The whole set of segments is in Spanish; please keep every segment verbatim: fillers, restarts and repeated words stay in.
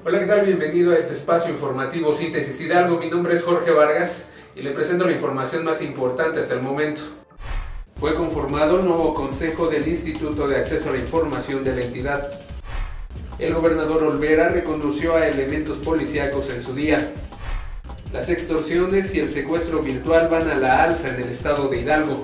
Hola, ¿qué tal? Bienvenido a este espacio informativo Síntesis Hidalgo. Mi nombre es Jorge Vargas y le presento la información más importante hasta el momento. Fue conformado el nuevo consejo del Instituto de Acceso a la Información de la entidad. El gobernador Olvera reconoció a elementos policíacos en su día. Las extorsiones y el secuestro virtual van a la alza en el estado de Hidalgo.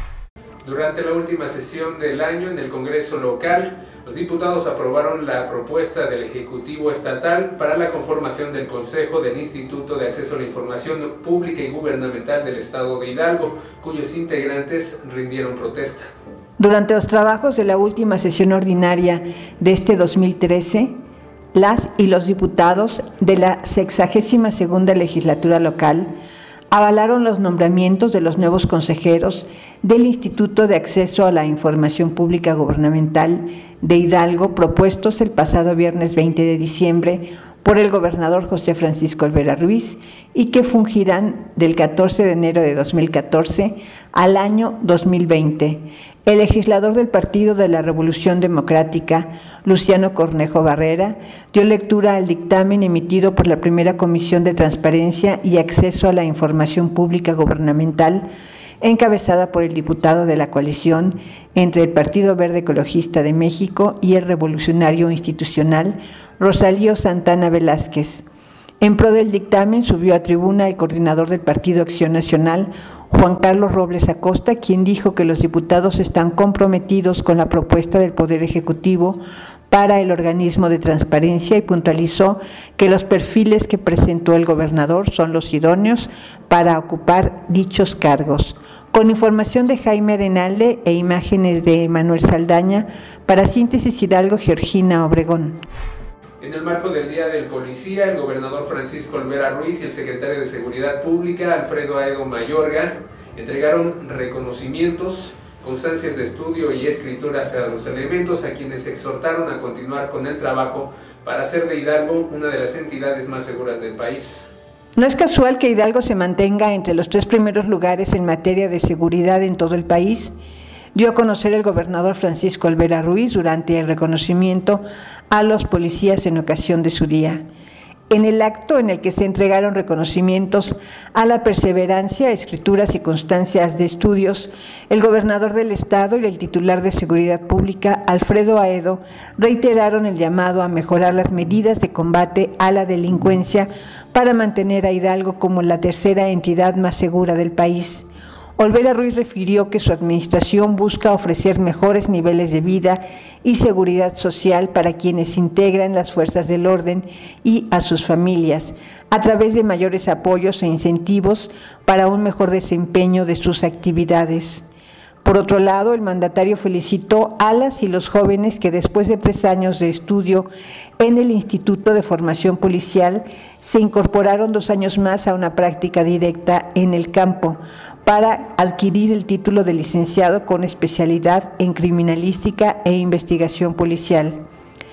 Durante la última sesión del año en el Congreso local, los diputados aprobaron la propuesta del Ejecutivo Estatal para la conformación del Consejo del Instituto de Acceso a la Información Pública y Gubernamental del Estado de Hidalgo, cuyos integrantes rindieron protesta. Durante los trabajos de la última sesión ordinaria de este dos mil trece, las y los diputados de la sexagésima segunda legislatura local avalaron los nombramientos de los nuevos consejeros del Instituto de Acceso a la Información Pública Gubernamental de Hidalgo, propuestos el pasado viernes veinte de diciembre por el gobernador José Francisco Olvera Ruiz y que fungirán del catorce de enero de dos mil catorce al año dos mil veinte. El legislador del Partido de la Revolución Democrática, Luciano Cornejo Barrera, dio lectura al dictamen emitido por la Primera Comisión de Transparencia y Acceso a la Información Pública Gubernamental, encabezada por el diputado de la coalición entre el Partido Verde Ecologista de México y el Revolucionario Institucional, Rosalío Santana Velázquez. En pro del dictamen subió a tribuna el coordinador del Partido Acción Nacional, Juan Carlos Robles Acosta, quien dijo que los diputados están comprometidos con la propuesta del Poder Ejecutivo para el organismo de transparencia y puntualizó que los perfiles que presentó el gobernador son los idóneos para ocupar dichos cargos. Con información de Jaime Arenalde e imágenes de Manuel Saldaña, para Síntesis Hidalgo, Georgina Obregón. En el marco del Día del Policía, el gobernador Francisco Olvera Ruiz y el secretario de Seguridad Pública, Alfredo Aedo Mayorga, entregaron reconocimientos, constancias de estudio y escrituras a los elementos a quienes exhortaron a continuar con el trabajo para hacer de Hidalgo una de las entidades más seguras del país. No es casual que Hidalgo se mantenga entre los tres primeros lugares en materia de seguridad en todo el país, dio a conocer el gobernador Francisco Olvera Ruiz durante el reconocimiento a los policías en ocasión de su día. En el acto en el que se entregaron reconocimientos a la perseverancia, escrituras y constancias de estudios, el gobernador del estado y el titular de Seguridad Pública, Alfredo Aedo, reiteraron el llamado a mejorar las medidas de combate a la delincuencia para mantener a Hidalgo como la tercera entidad más segura del país. Olvera Ruiz refirió que su administración busca ofrecer mejores niveles de vida y seguridad social para quienes integran las fuerzas del orden y a sus familias, a través de mayores apoyos e incentivos para un mejor desempeño de sus actividades. Por otro lado, el mandatario felicitó a las y los jóvenes que después de tres años de estudio en el Instituto de Formación Policial se incorporaron dos años más a una práctica directa en el campo, para adquirir el título de licenciado con especialidad en criminalística e investigación policial.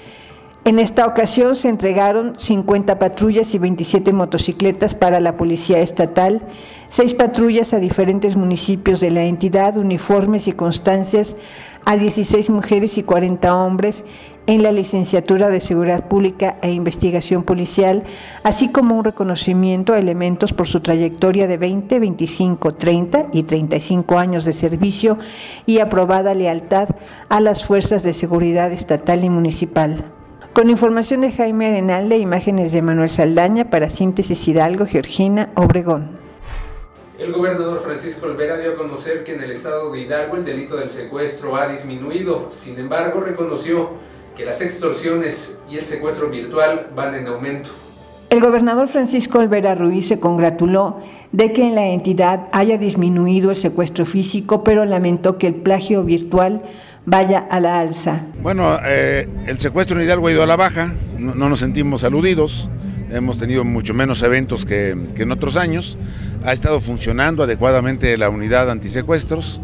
En esta ocasión se entregaron cincuenta patrullas y veintisiete motocicletas para la Policía Estatal, seis patrullas a diferentes municipios de la entidad, uniformes y constancias a dieciséis mujeres y cuarenta hombres en la Licenciatura de Seguridad Pública e Investigación Policial, así como un reconocimiento a elementos por su trayectoria de veinte, veinticinco, treinta y treinta y cinco años de servicio y aprobada lealtad a las fuerzas de seguridad estatal y municipal. Con información de Jaime Arenalde e imágenes de Manuel Saldaña, para Síntesis Hidalgo, Georgina Obregón. El gobernador Francisco Olvera dio a conocer que en el estado de Hidalgo el delito del secuestro ha disminuido. Sin embargo, reconoció que las extorsiones y el secuestro virtual van en aumento. El gobernador Francisco Olvera Ruiz se congratuló de que en la entidad haya disminuido el secuestro físico, pero lamentó que el plagio virtual vaya a la alza. Bueno, eh, el secuestro en Hidalgo ha ido a la baja, no, no nos sentimos aludidos, hemos tenido mucho menos eventos que, que en otros años, ha estado funcionando adecuadamente la unidad antisecuestros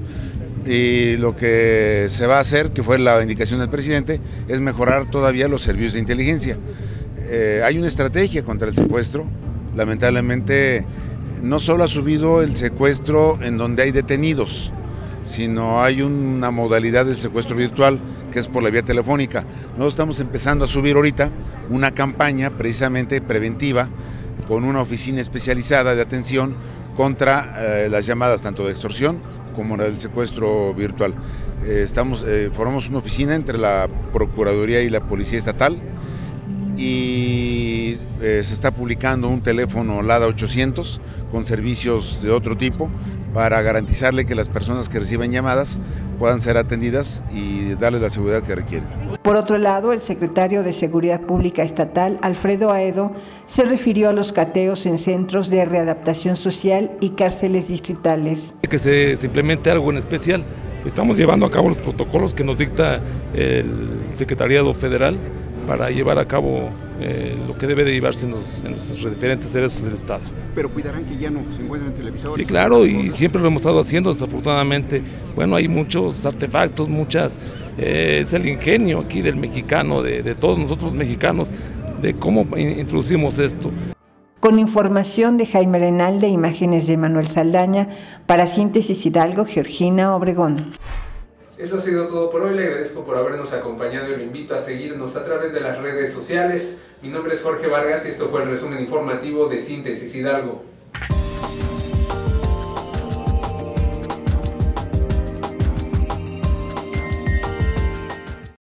y lo que se va a hacer, que fue la indicación del presidente, es mejorar todavía los servicios de inteligencia. Eh, hay una estrategia contra el secuestro, lamentablemente no solo ha subido el secuestro en donde hay detenidos, sino hay una modalidad del secuestro virtual que es por la vía telefónica. Nosotros estamos empezando a subir ahorita una campaña precisamente preventiva con una oficina especializada de atención contra eh, las llamadas tanto de extorsión como la del secuestro virtual. Eh, estamos, eh, formamos una oficina entre la Procuraduría y la Policía Estatal y eh, se está publicando un teléfono LADA ochocientos con servicios de otro tipo para garantizarle que las personas que reciben llamadas puedan ser atendidas y darles la seguridad que requieren. Por otro lado, el secretario de Seguridad Pública Estatal, Alfredo Aedo, se refirió a los cateos en centros de readaptación social y cárceles distritales. Que se, se implemente algo en especial. Estamos llevando a cabo los protocolos que nos dicta el Secretariado Federal para llevar a cabo eh, lo que debe de llevarse en los, en los diferentes cerezos del Estado. Pero cuidarán que ya no se encuentren televisores. Sí, claro, y siempre lo hemos estado haciendo, desafortunadamente. Bueno, hay muchos artefactos, muchas, eh, es el ingenio aquí del mexicano, de, de todos nosotros mexicanos, de cómo introducimos esto. Con información de Jaime Renalde, imágenes de Manuel Saldaña, para Síntesis Hidalgo, Georgina Obregón. Eso ha sido todo por hoy, le agradezco por habernos acompañado y lo invito a seguirnos a través de las redes sociales. Mi nombre es Jorge Vargas y esto fue el resumen informativo de Síntesis Hidalgo.